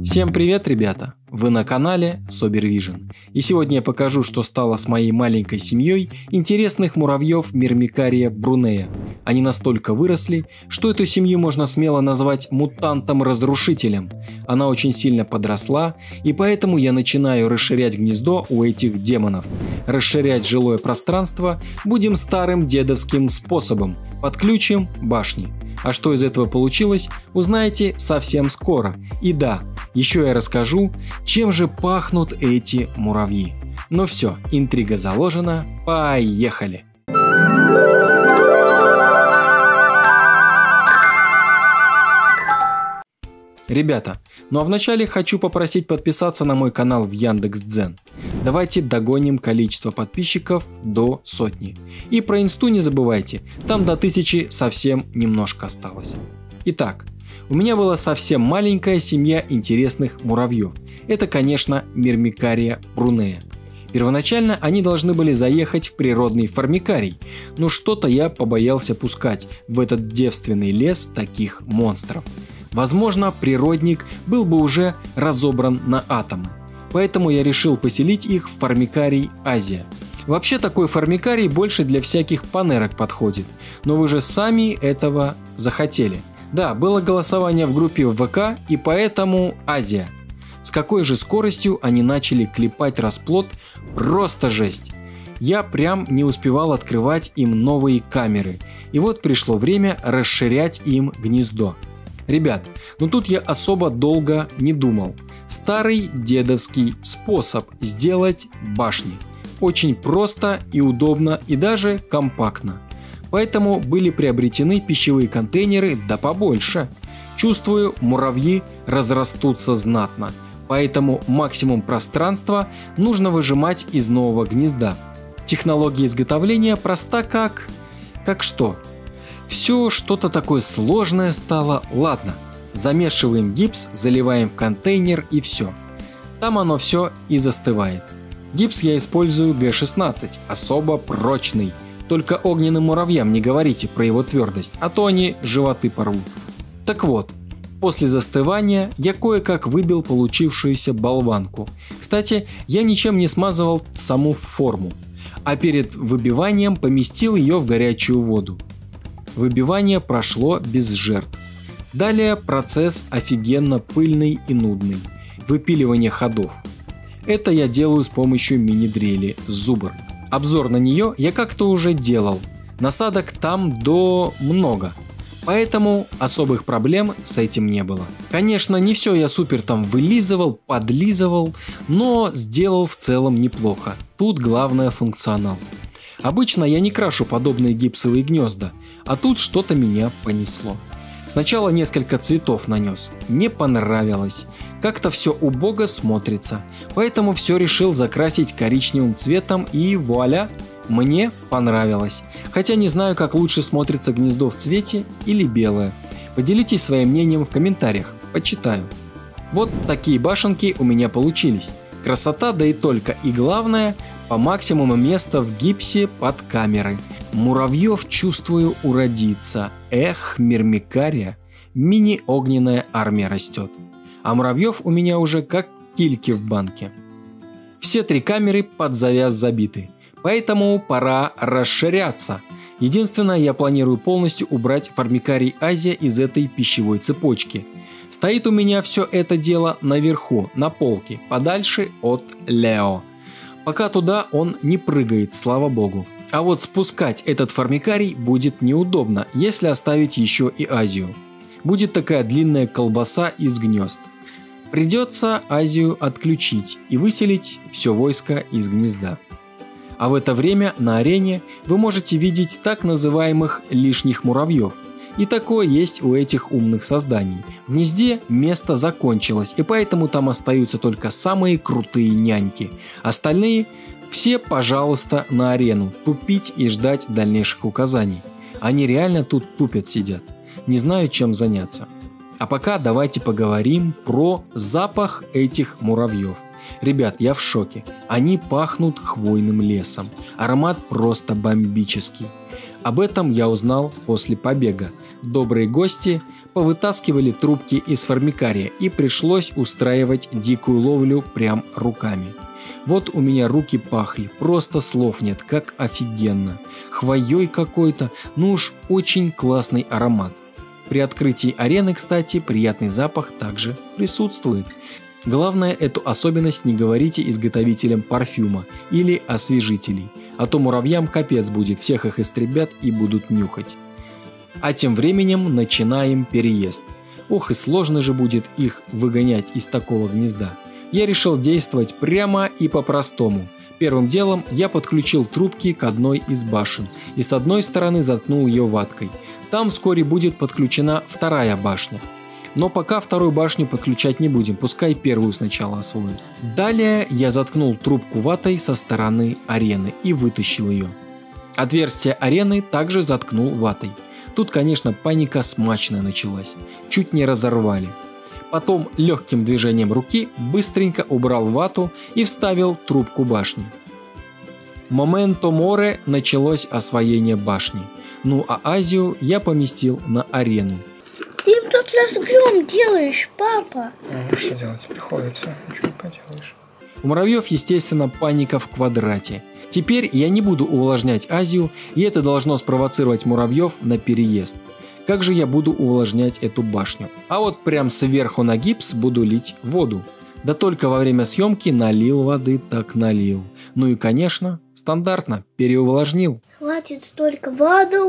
Всем привет, ребята! Вы на канале Собервижн. И сегодня я покажу, что стало с моей маленькой семьей интересных муравьев Мирмикария брунея. Они настолько выросли, что эту семью можно смело назвать мутантом-разрушителем. Она очень сильно подросла, и поэтому я начинаю расширять гнездо у этих демонов. Расширять жилое пространство будем старым дедовским способом. Подключим башни. А что из этого получилось, узнаете совсем скоро. И да, еще я расскажу, чем же пахнут эти муравьи. Ну все, интрига заложена, поехали! Ребята, ну а вначале хочу попросить подписаться на мой канал в Яндекс.Дзен. Давайте догоним количество подписчиков до 100. И про инсту не забывайте, там до 1000 совсем немножко осталось. Итак, у меня была совсем маленькая семья интересных муравьев. Это, конечно, Мирмикария брунея. Первоначально они должны были заехать в природный формикарий, но что-то я побоялся пускать в этот девственный лес таких монстров. Возможно, природник был бы уже разобран на атомы. Поэтому я решил поселить их в формикарий Азия. Вообще такой формикарий больше для всяких панерок подходит, но вы же сами этого захотели. Да, было голосование в группе ВК, и поэтому Азия. С какой же скоростью они начали клепать расплод, просто жесть. Я прям не успевал открывать им новые камеры, и вот пришло время расширять им гнездо. Ребят, ну тут я особо долго не думал. Старый дедовский способ сделать башни. Очень просто и удобно, и даже компактно. Поэтому были приобретены пищевые контейнеры да побольше. Чувствую, муравьи разрастутся знатно. Поэтому максимум пространства нужно выжимать из нового гнезда. Технология изготовления проста как что? Все что-то такое сложное стало. Ладно, замешиваем гипс, заливаем в контейнер и все. Там оно все и застывает. Гипс я использую Г16, особо прочный. Только огненным муравьям не говорите про его твердость, а то они животы порвут. Так вот, после застывания я кое-как выбил получившуюся болванку. Кстати, я ничем не смазывал саму форму, а перед выбиванием поместил ее в горячую воду. Выбивание прошло без жертв. Далее процесс офигенно пыльный и нудный. Выпиливание ходов. Это я делаю с помощью мини-дрели Зубр. Обзор на нее я как-то уже делал. Насадок там много. Поэтому особых проблем с этим не было. Конечно, не все я супер там вылизывал, подлизывал, но сделал в целом неплохо. Тут главное функционал. Обычно я не крашу подобные гипсовые гнезда, а тут что-то меня понесло. Сначала несколько цветов нанес, не понравилось. Как-то все убого смотрится, поэтому все решил закрасить коричневым цветом и вуаля, мне понравилось. Хотя не знаю, как лучше смотрится гнездо в цвете или белое. Поделитесь своим мнением в комментариях, почитаю. Вот такие башенки у меня получились. Красота, да и только, и главное, по максимуму места в гипсе под камерой. Муравьев, чувствую, уродится. Эх, Мирмикария, мини-огненная армия растет. А муравьев у меня уже как кильки в банке. Все 3 камеры под завяз забиты, поэтому пора расширяться. Единственное, я планирую полностью убрать формикарий Азия из этой пищевой цепочки. Стоит у меня все это дело наверху, на полке, подальше от Лео. Пока туда он не прыгает, слава богу. А вот спускать этот формикарий будет неудобно, если оставить еще и Азию. Будет такая длинная колбаса из гнезд. Придется Азию отключить и выселить все войско из гнезда. А в это время на арене вы можете видеть так называемых лишних муравьев. И такое есть у этих умных созданий. В гнезде место закончилось, и поэтому там остаются только самые крутые няньки. Остальные все, пожалуйста, на арену, тупить и ждать дальнейших указаний. Они реально тут тупят сидят, не знают, чем заняться. А пока давайте поговорим про запах этих муравьев. Ребят, я в шоке. Они пахнут хвойным лесом. Аромат просто бомбический. Об этом я узнал после побега. Добрые гости повытаскивали трубки из формикария и пришлось устраивать дикую ловлю прям руками. Вот у меня руки пахли, просто слов нет, как офигенно. Хвоей какой-то, ну уж очень классный аромат. При открытии арены, кстати, приятный запах также присутствует. Главное, эту особенность не говорите изготовителям парфюма или освежителей, а то муравьям капец будет, всех их истребят и будут нюхать. А тем временем начинаем переезд. Ох, и сложно же будет их выгонять из такого гнезда. Я решил действовать прямо и по-простому. Первым делом я подключил трубки к одной из башен и с одной стороны заткнул ее ваткой. Там вскоре будет подключена вторая башня. Но пока вторую башню подключать не будем, пускай первую сначала освоим. Далее я заткнул трубку ватой со стороны арены и вытащил ее. Отверстие арены также заткнул ватой. Тут, конечно, паника смачная началась. Чуть не разорвали. Потом легким движением руки быстренько убрал вату и вставил трубку башни. Моменто море началось освоение башни. Ну а Азию я поместил на арену. Ты им тут разгром делаешь, папа. Ну что делать, приходится, ничего не поделаешь. У муравьев, естественно, паника в квадрате. Теперь я не буду увлажнять Азию, и это должно спровоцировать муравьев на переезд. Как же я буду увлажнять эту башню? А вот прям сверху на гипс буду лить воду. Да только во время съемки налил воды, так налил. Ну и конечно, стандартно, переувлажнил. Хватит столько воду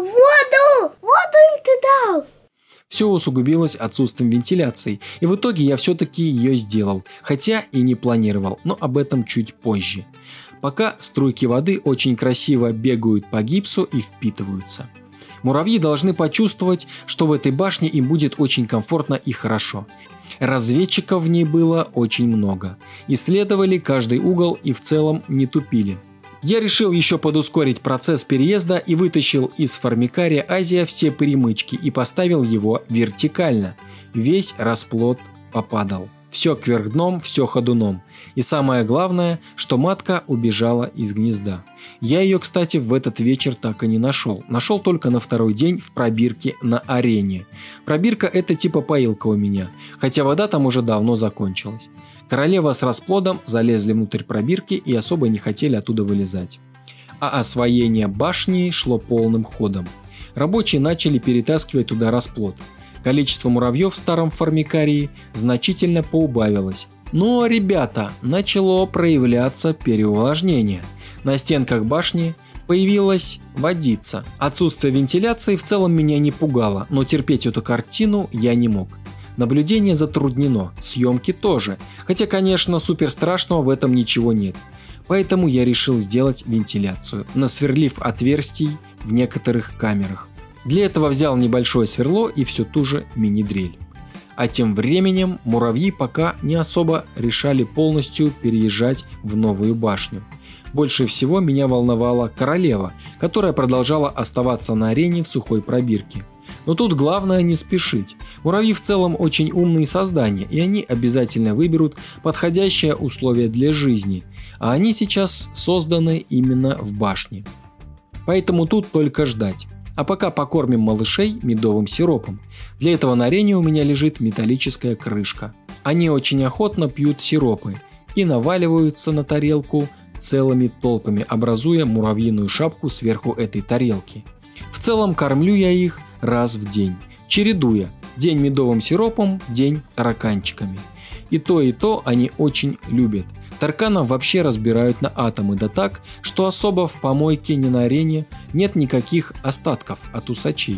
им ты дал. Все усугубилось отсутствием вентиляции, и в итоге я все-таки ее сделал, хотя и не планировал, но об этом чуть позже. Пока струйки воды очень красиво бегают по гипсу и впитываются. Муравьи должны почувствовать, что в этой башне им будет очень комфортно и хорошо. Разведчиков в ней было очень много. Исследовали каждый угол и в целом не тупили. Я решил еще подускорить процесс переезда и вытащил из формикария Азия все перемычки и поставил его вертикально. Весь расплод попадал. Все кверх дном, все ходуном. И самое главное, что матка убежала из гнезда. Я ее, кстати, в этот вечер так и не нашел. Нашел только на второй день в пробирке на арене. Пробирка — это типа поилка у меня, хотя вода там уже давно закончилась. Королева с расплодом залезли внутрь пробирки и особо не хотели оттуда вылезать. А освоение башни шло полным ходом. Рабочие начали перетаскивать туда расплод. Количество муравьев в старом формикарии значительно поубавилось. Но, ребята, начало проявляться переувлажнение. На стенках башни появилась водица. Отсутствие вентиляции в целом меня не пугало, но терпеть эту картину я не мог. Наблюдение затруднено, съемки тоже, хотя, конечно, супер страшного в этом ничего нет. Поэтому я решил сделать вентиляцию, насверлив отверстий в некоторых камерах. Для этого взял небольшое сверло и всю ту же мини-дрель. А тем временем муравьи пока не особо решали полностью переезжать в новую башню. Больше всего меня волновала королева, которая продолжала оставаться на арене в сухой пробирке. Но тут главное не спешить. Муравьи в целом очень умные создания, и они обязательно выберут подходящее условие для жизни, а они сейчас созданы именно в башне. Поэтому тут только ждать. А пока покормим малышей медовым сиропом. Для этого на арене у меня лежит металлическая крышка. Они очень охотно пьют сиропы и наваливаются на тарелку целыми толпами, образуя муравьиную шапку сверху этой тарелки. В целом кормлю я их раз в день, чередуя день медовым сиропом, день тараканчиками. И то они очень любят. Тарканов вообще разбирают на атомы, да так, что особо в помойке ни на арене нет никаких остатков от усачей.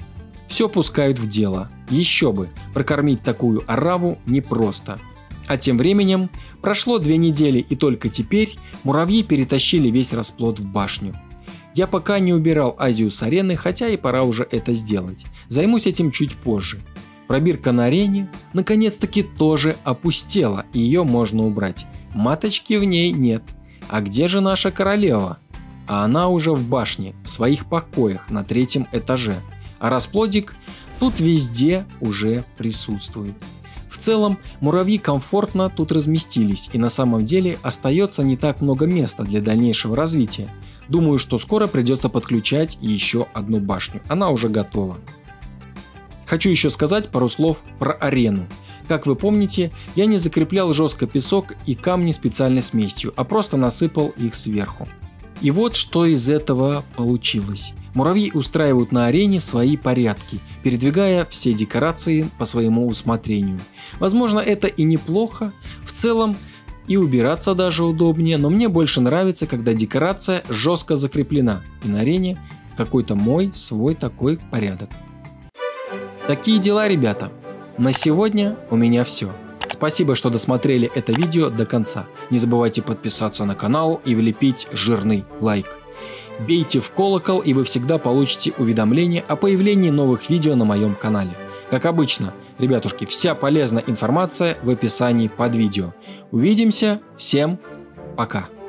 Все пускают в дело. Еще бы, прокормить такую ораву непросто. А тем временем прошло 2 недели, и только теперь муравьи перетащили весь расплод в башню. Я пока не убирал Азию с арены, хотя и пора уже это сделать. Займусь этим чуть позже. Пробирка на арене наконец-таки тоже опустела, и ее можно убрать. Маточки в ней нет. А где же наша королева? А она уже в башне, в своих покоях на 3-м этаже. А расплодик тут везде уже присутствует. В целом, муравьи комфортно тут разместились, и на самом деле остается не так много места для дальнейшего развития. Думаю, что скоро придется подключать еще одну башню. Она уже готова. Хочу еще сказать пару слов про арену. Как вы помните, я не закреплял жестко песок и камни специальной смесью, а просто насыпал их сверху. И вот что из этого получилось. Муравьи устраивают на арене свои порядки, передвигая все декорации по своему усмотрению. Возможно, это и неплохо, в целом и убираться даже удобнее, но мне больше нравится, когда декорация жестко закреплена и на арене какой-то мой свой такой порядок. Такие дела, ребята. На сегодня у меня все. Спасибо, что досмотрели это видео до конца. Не забывайте подписаться на канал и влепить жирный лайк. Бейте в колокол, и вы всегда получите уведомления о появлении новых видео на моем канале. Как обычно, ребятушки, вся полезная информация в описании под видео. Увидимся, всем пока!